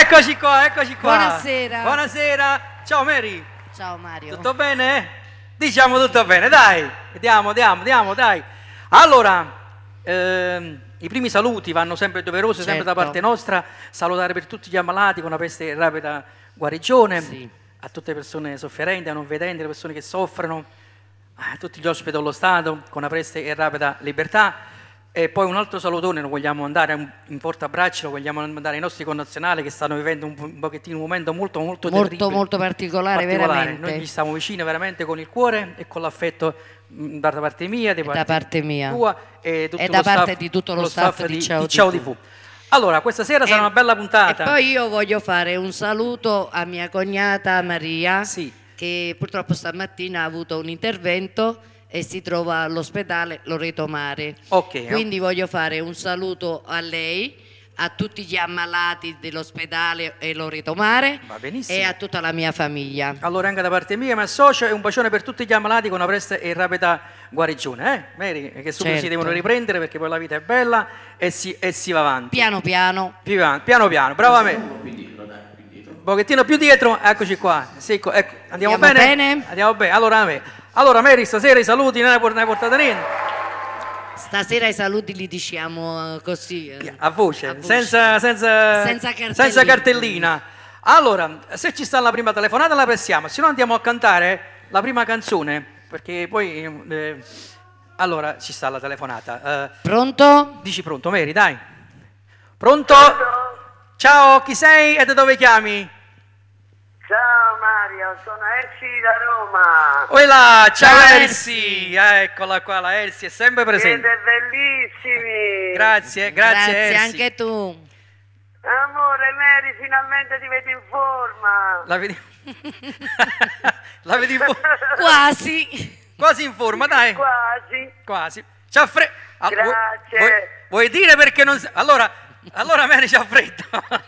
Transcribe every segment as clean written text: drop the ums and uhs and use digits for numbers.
Eccoci qua, eccoci qua. Buonasera. Buonasera. Ciao Mary. Ciao Mario. Tutto bene? Diciamo tutto bene, dai. Andiamo, dai. Allora, i primi saluti vanno sempre doverosi, sempre da parte nostra. Salutare per tutti gli ammalati con una peste rapida guarigione, a tutte le persone sofferenti, a non vedenti, le persone che soffrono, a tutti gli ospiti dello Stato con una presta e rapida libertà. E poi un altro salutone lo vogliamo mandare, un forte abbraccio, lo vogliamo mandare ai nostri connazionali che stanno vivendo un pochettino un momento molto terribile, molto particolare, veramente. Noi gli stiamo vicini veramente con il cuore e con l'affetto da parte mia, da parte mia tua e, tutto e da parte di tutto lo staff di Ciao TV. Allora, questa sera sarà una bella puntata. E poi io voglio fare un saluto a mia cognata Maria, che purtroppo stamattina ha avuto un intervento e si trova all'ospedale Loreto Mare. Quindi voglio fare un saluto a lei, a tutti gli ammalati dell'ospedale e Loreto Mare e a tutta la mia famiglia. Allora anche da parte mia mi associo e un bacione per tutti gli ammalati con una presta e rapida guarigione, Mary? Che subito si devono riprendere perché poi la vita è bella e si va avanti. Piano piano, brava me. Un pochettino più dietro, eccoci qua. Ecco, andiamo bene? Andiamo bene. Allora Mary, stasera i saluti ne hai portato niente? Stasera i saluti li diciamo così. A voce. Senza cartellina. Allora, se ci sta la prima telefonata la pressiamo, se no andiamo a cantare la prima canzone, perché poi... allora, ci sta la telefonata. Pronto? Dici pronto, Mary, dai. Pronto? Ciao, chi sei e da dove chiami? Ciao Mario, sono Elsi da Roma. Oela, ciao Elsi, eccola qua, la Elsi è sempre presente. Siete bellissimi. Grazie Elsi. Anche tu. Amore, Mary, finalmente ti vedo in forma. La vedi? La vedi in forma? Quasi in forma, dai. Quasi. C'ha freddo. Grazie. Vuoi dire perché non... Allora Mary c'ha freddo.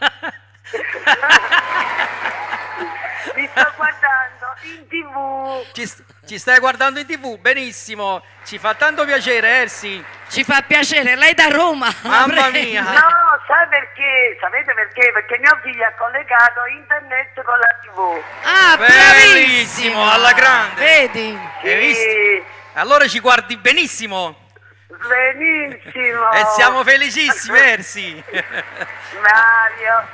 Mi sto guardando in TV. Ci stai guardando in TV? Benissimo. Ci fa tanto piacere, Elsi. Ci fa piacere, lei da Roma. Mamma mia. No, sai perché? Sapete perché? Perché mio figlio ha collegato internet con la TV. Ah, bellissimo, alla grande. Vedi? Hai visto? Allora ci guardi benissimo. Benissimo. E siamo felicissimi, Elsi. Mario,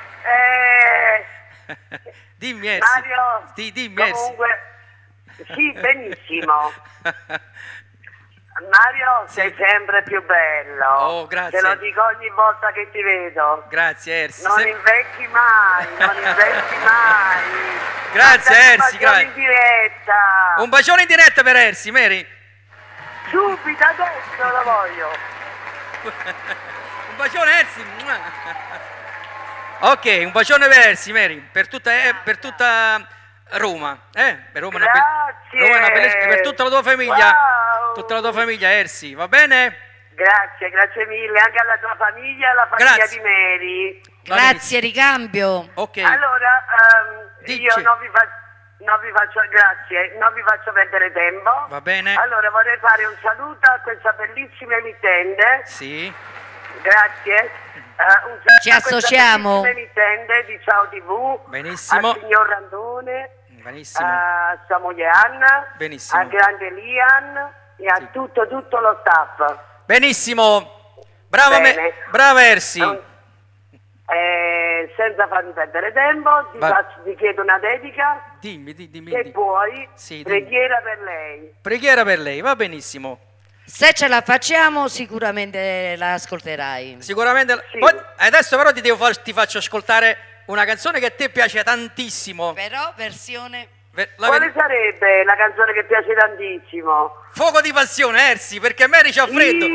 dimmi Elsi. Mario, dimmi comunque, sì, benissimo. Mario, sei sempre più bello. Oh, grazie. Te lo dico ogni volta che ti vedo. Grazie, Elsi. Non invecchi mai, Grazie, Elsi. Un bacione in diretta. Un bacione in diretta per Elsi, Mary. Subito, adesso lo voglio. Un bacione, Elsi. Ok, un bacione per Elsi, Mary, per tutta Roma. Per Roma grazie. Roma è una bellezza, per tutta la tua famiglia. Wow. Tutta la tua famiglia, Elsi, va bene? Grazie mille anche alla tua famiglia e alla famiglia di Mary. Grazie, ricambio. Ok. Allora, io non vi faccio perdere tempo. Va bene. Allora vorrei fare un saluto a questa bellissima emittente. Sì. Grazie. Ci associamo. A questa bellissima emittente di Ciao TV. Benissimo. Al signor Randone. Benissimo. A sua moglie Anna. Benissimo. A grande Lian e a tutto lo staff. Benissimo. Brava Elsi. Senza farmi perdere tempo, ti chiedo una dedica. Dimmi. Se puoi, preghiera per lei. Preghiera per lei, va benissimo. Se ce la facciamo sicuramente la ascolterai. Sicuramente. Sì. Poi, adesso però ti faccio ascoltare una canzone che a te piace tantissimo. Però versione... Quale sarebbe la canzone che piace tantissimo? Fuoco di passione, Elsi, perché Mary c'ha freddo.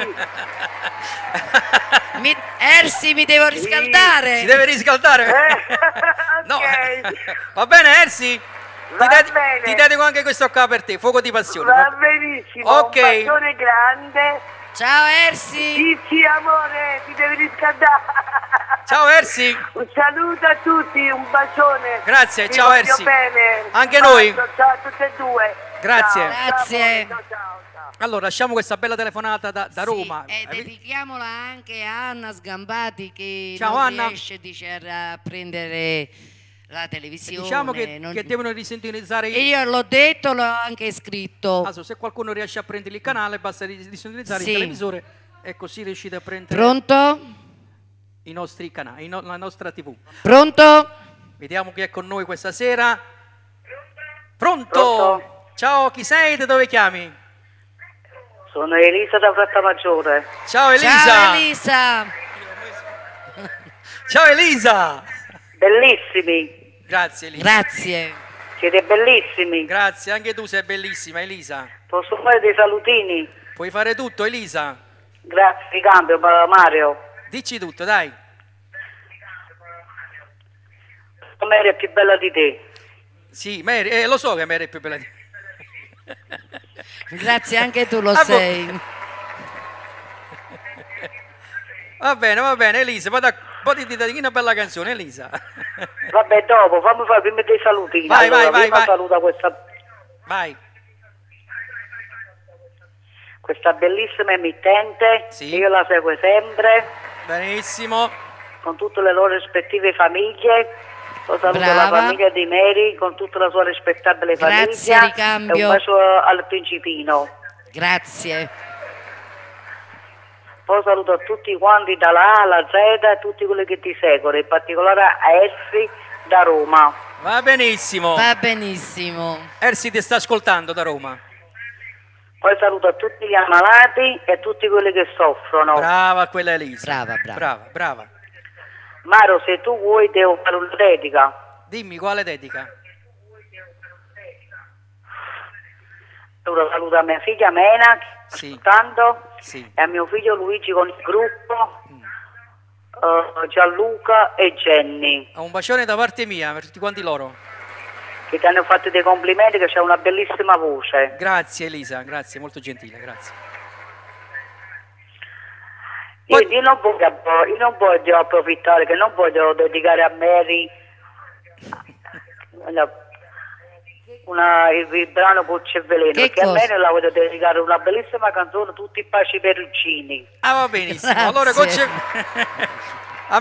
Elsi, mi devo riscaldare. Si deve riscaldare? No. Va bene, Elsi? Ti dedico anche questo qua per te, fuoco di passione. Va benissimo, ok. Un bacione grande. Ciao Elsi. Sì, amore, ti devi riscaldare. Ciao Elsi. Un saluto a tutti, un bacione. Grazie, ciao Elsi. Bene. Anche noi. Ciao a tutte e due. Grazie. Grazie. Ciao. Allora, lasciamo questa bella telefonata da Roma. E dedichiamola anche a Anna Sgambati che Ciao, non Anna. riesce a prendere la televisione. Diciamo che devono risintonizzare. Io l'ho detto, l'ho anche scritto. Also, se qualcuno riesce a prendere il canale, basta risintonizzare il televisore e così riuscite a prendere. Pronto? I nostri canali, la nostra TV. Pronto? Vediamo chi è con noi questa sera. Pronto? Ciao, chi sei? Da dove chiami? Sono Elisa da Frattamaggiore. Ciao Elisa. Ciao Elisa. Ciao Elisa. Bellissimi. Grazie Elisa. Grazie. Siete bellissimi. Grazie, anche tu sei bellissima Elisa. Posso fare dei salutini? Puoi fare tutto Elisa. Grazie, ricambio Mario. Dici tutto, dai. Mary è più bella di te. Sì, Mary, lo so che Mary è più bella di te. Grazie, anche tu lo sei. Va bene Elisa, poi ti dedichi una bella canzone Elisa. Vabbè, dopo, fammi fare prima dei salutini. Vai, allora, vai. Saluta questa... Vai. Questa bellissima emittente, sì. Io la seguo sempre. Benissimo. Con tutte le loro rispettive famiglie. Lo saluto Brava. la famiglia di Mary con tutta la sua rispettabile Grazie, famiglia. ricambio. E un bacio al principino. Grazie. Poi saluto a tutti quanti dalla A alla Z e tutti quelli che ti seguono, in particolare a Essi da Roma. Va benissimo. Va benissimo. Ersi ti sta ascoltando da Roma. Poi saluto a tutti gli ammalati e a tutti quelli che soffrono. Brava quella Elisa. Brava. Maro, se tu vuoi devo fare una dedica. Dimmi quale dedica. Allora saluto a mia figlia Mena, sì. E a mio figlio Luigi con il gruppo, Gianluca e Jenny. Un bacione da parte mia per tutti quanti loro. Che ti hanno fatto dei complimenti, che c'è una bellissima voce. Grazie Elisa, grazie, molto gentile, grazie. Io non voglio approfittare, che non voglio dedicare a Mary il brano Pulce e Veleno, che perché cosa? a me la voglio dedicare una bellissima canzone, Tutti i baci perugini. Ah, va benissimo. Grazie. Allora a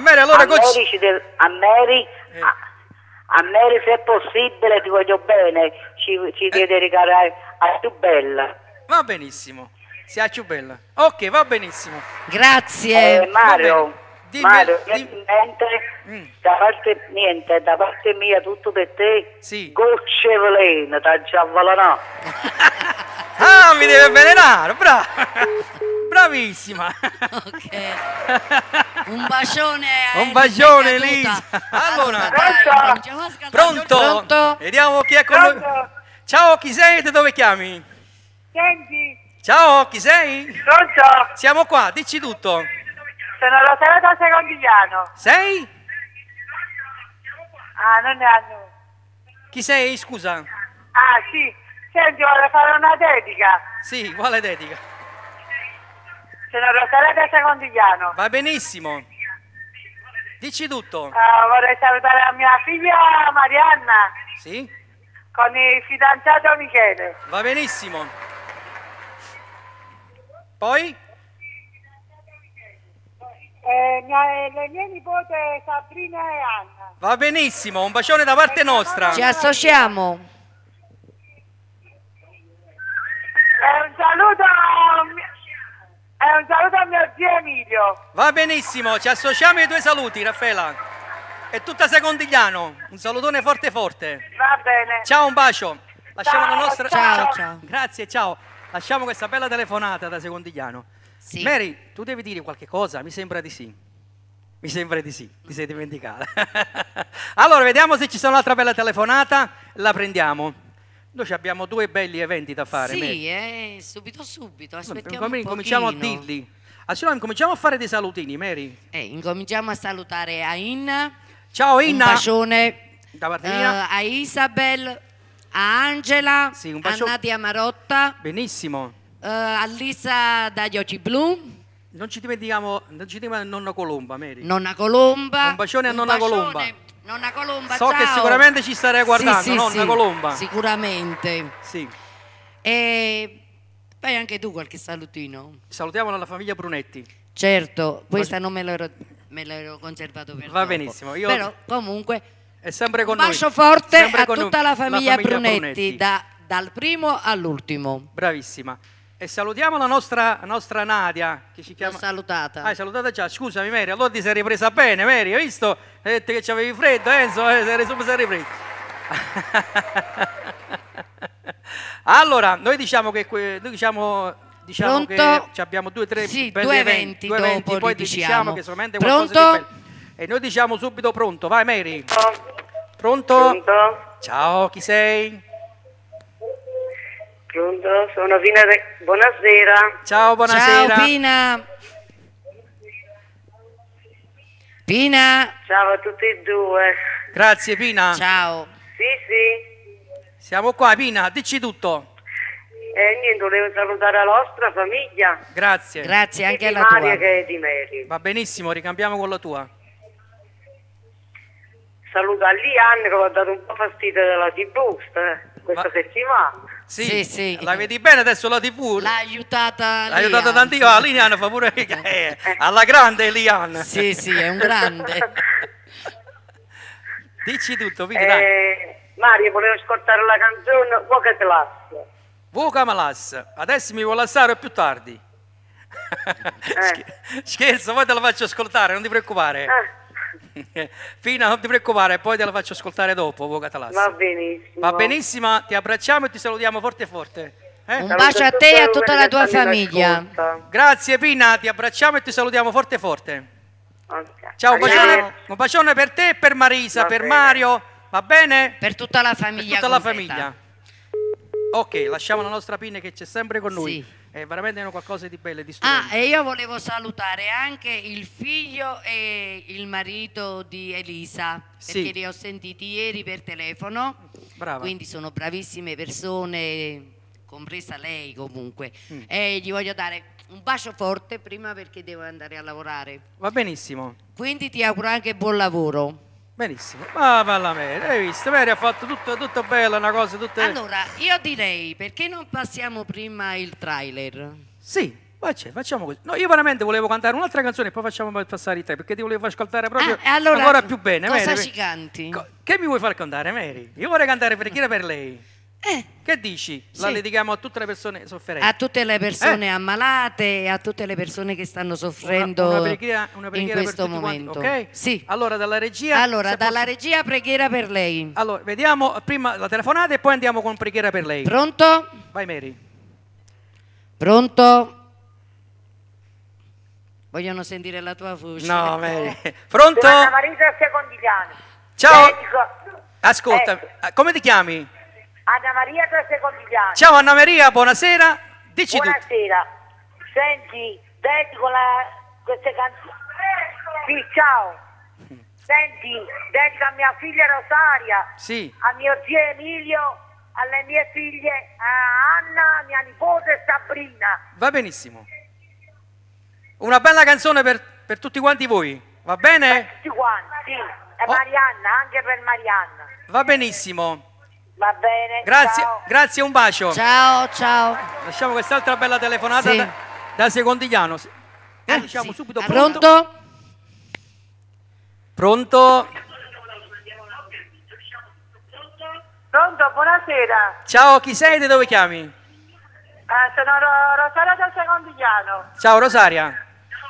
Mary, se è possibile, ti voglio bene, ci dedicare a più bella. Va benissimo. Sia più bella. Ok, va benissimo. Grazie. Mario, dimmi. da parte mia tutto per te. Sì. Gocce veleno da Giavalana. Ah, mi deve avvelenare, brava. Bravissima. Ok. Un bacione. Elisa. Allora, pronto? Vediamo chi è con noi. Ciao, chi sei? Da dove chiami? Senti. Ciao, chi sei? Pronto? Siamo qua, dici tutto. Sono Rosaria da Secondigliano. Sei? Ah, non ne hanno. Chi sei, scusa? Ah, sì. Senti, vorrei fare una dedica. Sì, quale dedica? Sono Rosaria da Secondigliano. Va benissimo. Dici tutto. Vorrei salutare la mia figlia Marianna. Sì? Con il fidanzato Michele. Va benissimo. Poi? Le mie nipote Sabrina e Anna. Va benissimo, un bacione da parte nostra. Ci associamo. Un saluto a mio zio Emilio. Va benissimo, ci associamo ai tuoi saluti, Raffaela. E tutta Secondigliano, un salutone forte forte. Va bene. Ciao, un bacio. Lasciamo la nostra... Ciao. Grazie, ciao. Lasciamo questa bella telefonata da Secondigliano. Sì. Mary, tu devi dire qualche cosa? Mi sembra di sì. Mi sembra di sì, ti sei dimenticata. Allora, vediamo se ci sono un'altra bella telefonata, la prendiamo. Noi abbiamo due belli eventi da fare. Sì, subito, aspettiamo un cominciamo a pochino. dirli. Allora, cominciamo a fare dei salutini, Mary. Incominciamo a salutare a Inna. Ciao Inna. Un bacione da parte mia. A Isabel, a Angela, sì, un a bacio... Nadia Marotta. Benissimo. A Lisa dagli occhi blu. Non ci dimentichiamo nonna Colomba, Mary. Nonna Colomba. Un bacione a nonna Colomba. Nonna Colomba, so ciao. che sicuramente ci starei guardando, sì, nonna Colomba. Sicuramente. Sì. E Fai anche tu qualche salutino. Salutiamo la famiglia Brunetti. Certo, questa non me l'ero conservato per Va dopo. benissimo. Però comunque è sempre con un bacio forte a tutta la famiglia Brunetti, dal primo all'ultimo. Bravissima. E salutiamo la nostra Nadia, che ci chiama... L'ho salutata. Hai salutata già? Scusami Mary, allora ti sei ripresa bene, Mary, hai visto? Hai detto che c'avevi freddo, Enzo, sei ripreso. Allora, noi diciamo che abbiamo due eventi dopo, poi diciamo che solamente qualcosa di bello. E noi diciamo subito pronto, vai Mary. Pronto? Ciao, chi sei? Pronto? Sono Pina. Buonasera. Ciao, buonasera. Ciao Pina. Pina. Ciao a tutti e due. Grazie Pina. Ciao. Sì. Siamo qua Pina, dici tutto. Niente, volevo salutare la vostra famiglia. Grazie. Grazie anche alla tua. tua. Di Maria che è di Mary. Va benissimo, ricambiamo con la tua. Saluto a Lian che ho dato un po' fastidio della TV questa settimana. Sì. La vedi bene adesso la TV? L'ha aiutata tantissimo. Lian fa pure alla grande Lian. Sì, è un grande. Dici tutto, Mario, volevo ascoltare la canzone Voca Class. Voca Malas. Adesso mi vuoi lasciare più tardi. Scherzo, poi te la faccio ascoltare, non ti preoccupare. Fina, non ti preoccupare, poi te la faccio ascoltare dopo, Voca Talas. Va benissimo. Va benissimo, ti abbracciamo e ti salutiamo forte forte. Un bacio a te e a tutta la tua famiglia. Grazie Pina, ti abbracciamo e ti salutiamo forte forte. Okay. Ciao, un bacione per te e per Marisa, per Mario, va bene? Per tutta la famiglia. Per tutta la famiglia. Ok, lasciamo la nostra Pina che c'è sempre con noi. Sì. È veramente qualcosa di bello e di stupendo. E io volevo salutare anche il figlio e il marito di Elisa, perché li ho sentiti ieri per telefono. Brava. Quindi sono bravissime persone, compresa lei comunque. E gli voglio dare un bacio forte prima perché devo andare a lavorare. Va benissimo. Quindi ti auguro anche buon lavoro. Benissimo, bella Mary, hai visto? Mary ha fatto tutto bello, una cosa tutta... Allora, io direi, perché non passiamo prima il trailer? Sì, facciamo così. No, io veramente volevo cantare un'altra canzone e poi facciamo passare i te, perché ti volevo far ascoltare proprio ancora più bene. Cosa Mary, ci canti? Che mi vuoi far cantare, Mary? Io vorrei cantare Preghiera per lei. Che dici? La dedichiamo a tutte le persone sofferenti. A tutte le persone ammalate e a tutte le persone che stanno soffrendo una preghiera in questo momento. Ok? Sì. Allora dalla regia... regia preghiera per lei. Allora, vediamo prima la telefonata e poi andiamo con preghiera per lei. Pronto? Vai Mary. Pronto? Vogliono sentire la tua voce. No, Mary. Pronto? Anna Marisa Secondigliano. Ciao. Ascolta, come ti chiami? Anna Maria da Secondigliano. Ciao Anna Maria, buonasera. Dici buonasera. Senti, dedico queste canzoni. Sì, ciao. Senti, dedico a mia figlia Rosaria. Sì. A mio zio Emilio, alle mie figlie Anna, mia nipote Sabrina. Va benissimo. Una bella canzone per tutti quanti voi, va bene? Per tutti quanti, sì. E Marianna, anche per Marianna. Va benissimo. Va bene. Grazie, ciao. Grazie, un bacio. Ciao. Lasciamo quest'altra bella telefonata da Secondigliano. Diciamo subito pronto. Pronto? Pronto, buonasera. Ciao, chi sei e da dove chiami? Sono Rosaria da Secondigliano. Ciao Rosaria.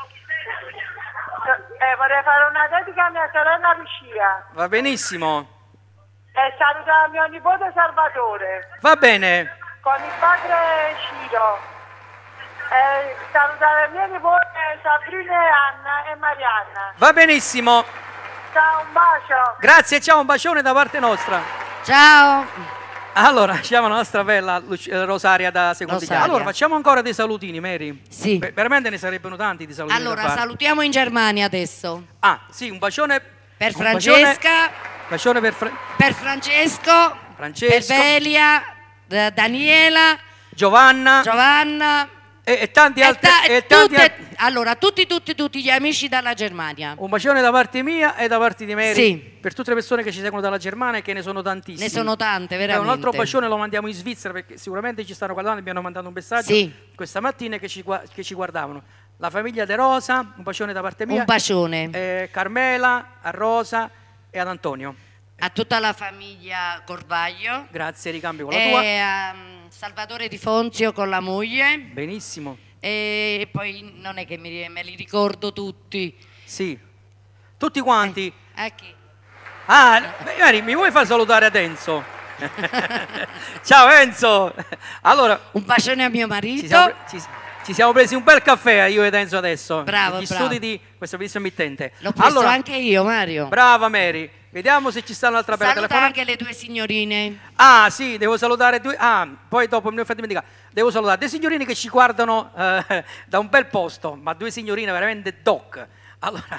Vorrei fare una dedica a mia sorella Lucia. Va benissimo. E saluta mio nipote Salvatore. Va bene. Con il padre Ciro. E salutare mia nipote Sabrina e Anna e Marianna. Va benissimo. Ciao, un bacio. Grazie, ciao, un bacione da parte nostra. Ciao. Allora, lasciamo la nostra bella Rosaria da Secondigliano. Allora, facciamo ancora dei salutini, Mary. Sì. Veramente ne sarebbero tanti di salutini. Allora, salutiamo in Germania adesso. Sì, un bacione per Francesca. Bacione per Francesco. Per Belia, Daniela. Giovanna. E tanti altri. Allora, tutti gli amici dalla Germania. Un bacione da parte mia e da parte di Mary. Sì. Per tutte le persone che ci seguono dalla Germania, che ne sono tantissime. Ne sono tante, veramente. Un altro bacione lo mandiamo in Svizzera, perché sicuramente ci stanno guardando, mi hanno mandato un messaggio questa mattina che ci guardavano. La famiglia De Rosa, un bacione da parte mia. Un bacione. Carmela, a Rosa e ad Antonio. A tutta la famiglia Corvaglio. Grazie, ricambio con la tua. E a Salvatore Di Fonzio con la moglie. Benissimo. E poi non è che me li ricordo tutti. Sì, tutti quanti. A chi? Mary, mi vuoi far salutare ad Enzo? Ciao Enzo. Allora, un bacione a mio marito. Ci siamo presi un bel caffè io ed Enzo adesso. Bravo, gli studi di questo bellissimo emittente. L'ho preso anche io, Mario. Brava Mary. Vediamo se ci sta un'altra bella telefonata. Saluta anche le due signorine. Sì, devo salutare poi dopo mi ho fatto dimenticare. Devo salutare due signorine che ci guardano da un bel posto, ma due signorine veramente doc. Allora,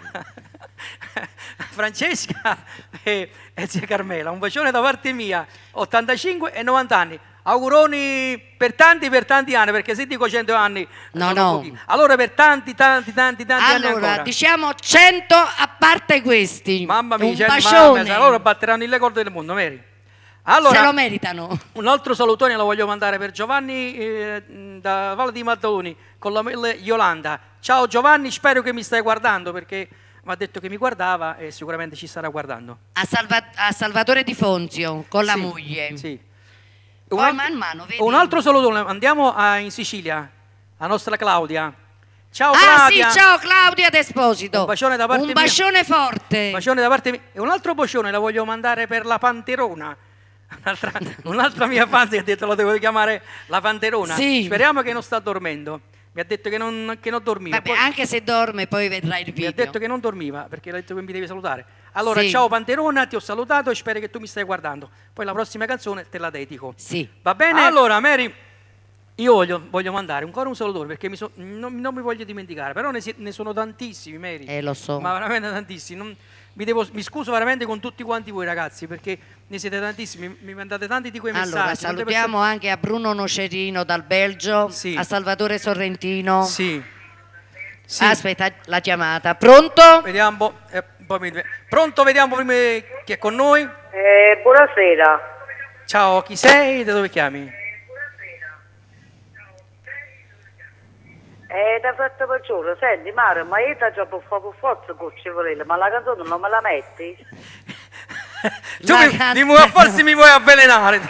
Francesca e zia Carmela, un bacione da parte mia, 85 e 90 anni. Auguroni per tanti anni, perché se dico 100 anni no. Allora per tanti anni ancora. Allora diciamo 100 a parte questi. Mamma mia, un bacione. Allora batteranno il record del mondo, Mary. Allora, se lo meritano. Un altro salutone lo voglio mandare per Giovanni da Valle di Maddaloni con la mail Yolanda. Ciao Giovanni, spero che mi stai guardando, perché mi ha detto che mi guardava e sicuramente ci starà guardando. A Salvatore Di Fonzio con la moglie. Sì. Poi man mano, vedi? Un altro salutone, andiamo in Sicilia, la nostra Claudia. Ciao Claudia. Sì, ciao Claudia D'Esposito. Un bacione da parte mia. Un bacione forte. Un bacione da parte mia. E un altro bacione la voglio mandare per la Panterona. Un'altra mia fan che ha detto lo devo chiamare la Panterona. Sì. Speriamo che non sta dormendo. Mi ha detto che non dormiva. Vabbè, poi, anche se dorme poi vedrai il video. Mi ha detto che non dormiva perché ha detto che mi devi salutare. Allora, ciao Panterona, ti ho salutato e spero che tu mi stai guardando. Poi la prossima canzone te la dedico. Sì. Va bene? Allora, Mary, io voglio mandare ancora un salutone perché non mi voglio dimenticare, però ne sono tantissimi, Mary. Lo so. Ma veramente tantissimi. Mi scuso veramente con tutti quanti voi ragazzi, perché ne siete tantissimi, mi mandate tanti di quei messaggi. Allora, salutiamo anche a Bruno Nocerino dal Belgio, a Salvatore Sorrentino. Sì. Aspetta la chiamata. Pronto? Vediamo. Pronto, vediamo prima chi è con noi. Buonasera. Ciao, chi sei? Da dove chiami? Da fatto per giorno. Senti Mario, ma io ti ho per forza Cocciavolino, ma la canzone non me la metti? Tu forse mi vuoi avvelenare.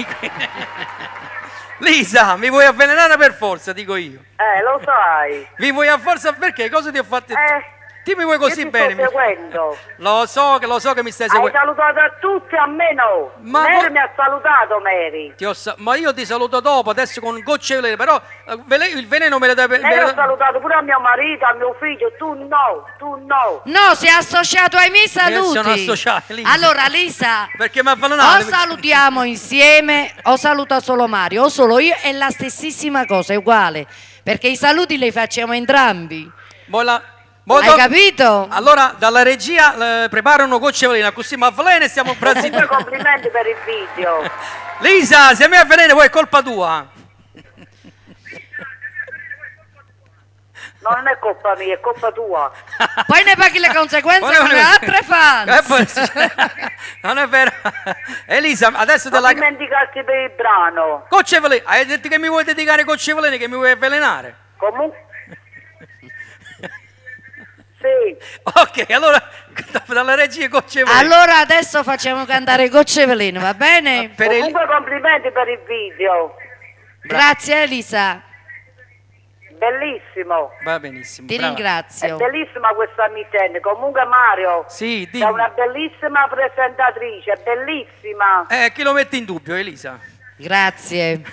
Lisa, mi vuoi avvelenare per forza, dico io. Lo sai. Mi vuoi a forza perché? Cosa ti ho fatto? Ti mi vuoi così bene? Sto seguendo. Lo so che mi stai seguendo. Hai salutato a tutti, a me no. Mary mi ha salutato, Mary. Ma io ti saluto dopo, adesso con gocce di veleno, però il veleno me lo dai per... Ho salutato pure a mio marito, a mio figlio, tu no. No, sei associato ai miei saluti. Sono associato, Lisa. Allora, Lisa, perché mi avvelenate? O salutiamo insieme, o saluta solo Mario, o solo io, è la stessissima cosa, è uguale. Perché i saluti li facciamo entrambi. Hai capito? Allora dalla regia preparano gocce veleno, così mi avvelena e stiamo brasilli. Complimenti per il video. Lisa, se mi avvelena poi è colpa tua. No, non è colpa mia, è colpa tua. Poi ne paghi le conseguenze con le altre fans. Non è vero. Elisa, adesso non dimenticarti per il brano. Gocce veleno, hai detto che mi vuoi dedicare gocce veleno, che mi vuoi avvelenare? Comunque. Sì. Ok, allora dalla regia gocce veleno. Allora adesso facciamo cantare gocce veleno, va bene? Comunque complimenti per il video. Grazie Elisa. Bellissimo. Va benissimo. Ti ringrazio. È bellissima questa mittente. Comunque Mario, sì, è una bellissima presentatrice, bellissima. Chi lo mette in dubbio, Elisa? Grazie.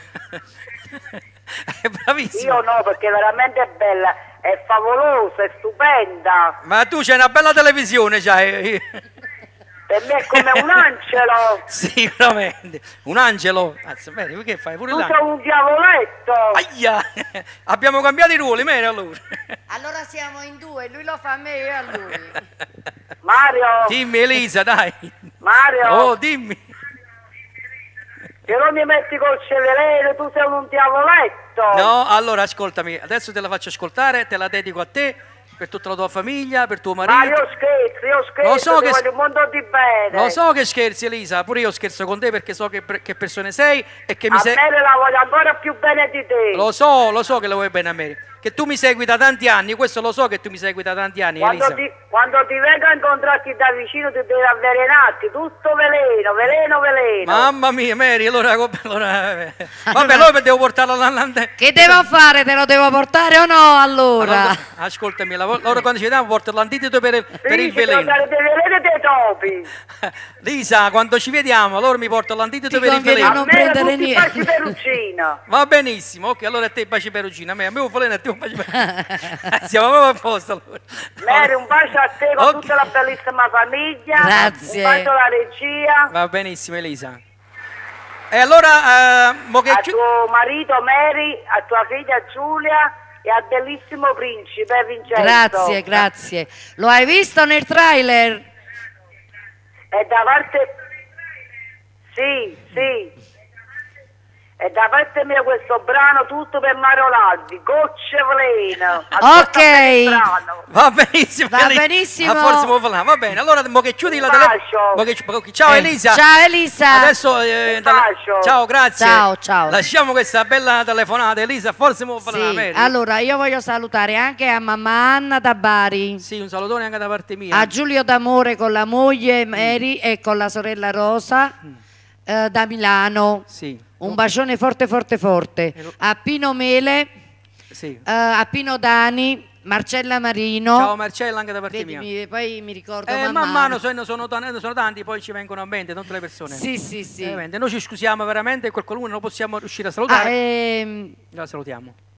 È bravissima. Io no, perché veramente è bella. È favolosa, è stupenda. Ma tu c'hai una bella televisione, c'hai. Per me è come un angelo. Sicuramente. Un angelo. Cazzo, bene, che fai? Pure tu sei un diavoletto. Aia! Abbiamo cambiato i ruoli, bene allora. Allora siamo in due, lui lo fa a me e io a lui. Mario. Dimmi Elisa, dai. Mario. Oh, dimmi. Se non mi metti col veleno, tu sei un diavoletto. No, allora ascoltami, adesso te la faccio ascoltare, te la dedico a te per tutta la tua famiglia, per tuo marito. Ma io scherzo, lo so ti voglio un mondo di bene. Lo so che scherzi, Elisa, pure io scherzo con te perché so che persona sei e che mi sei... A me la voglio ancora più bene di te. Lo so che lo vuoi bene a me. Che tu mi segui da tanti anni, questo lo so che tu mi segui da tanti anni, Elisa. Quando ti vengo a incontrarti da vicino ti devi avvelenarti, tutto veleno. Mamma mia, Mary, allora vabbè, allora devo portarlo all'andante. Che devo fare? Te lo devo portare o no allora? Ascoltami, allora quando ci vediamo porto l'antitido per il veleno. Dei veleni dei topi. Lisa, quando ci vediamo, allora mi porto l'antitido per il veleno. Non prendere niente. Baci Perugina. Va benissimo, ok, allora a te baci Perugina, a me un veleno e a te un baci Perugina. Siamo proprio a posto allora. Mary, un bacio a te con tutta la bellissima famiglia. Grazie. Un bacio alla regia. Va benissimo, Elisa. E allora, a tuo marito Mary, a tua figlia Giulia e al bellissimo principe Vincenzo. Grazie. Lo hai visto nel trailer? E da parte... Sì. E da parte mia questo brano tutto per Mario Laldi, Gocce veleno. Ok. Va benissimo. Forse va bene. Allora, mo che chiudi la telefonata. Ciao Elisa. Ciao Elisa. Adesso ciao, grazie. Ciao. Lasciamo questa bella telefonata, Elisa. Forse mo sì. Allora, io voglio salutare anche a mamma Anna da Bari. Sì, un salutone anche da parte mia. A Giulio D'Amore con la moglie Mary e con la sorella Rosa da Milano. Sì. Un bacione forte. A Pino Mele, a Pino Dani, Marcella Marino. Ciao Marcella, anche da parte mia. Poi mi ricordo man mano sono tanti, poi ci vengono a mente tutte le persone. Sì. Noi ci scusiamo veramente, qualcuno non possiamo riuscire a salutare. La salutiamo.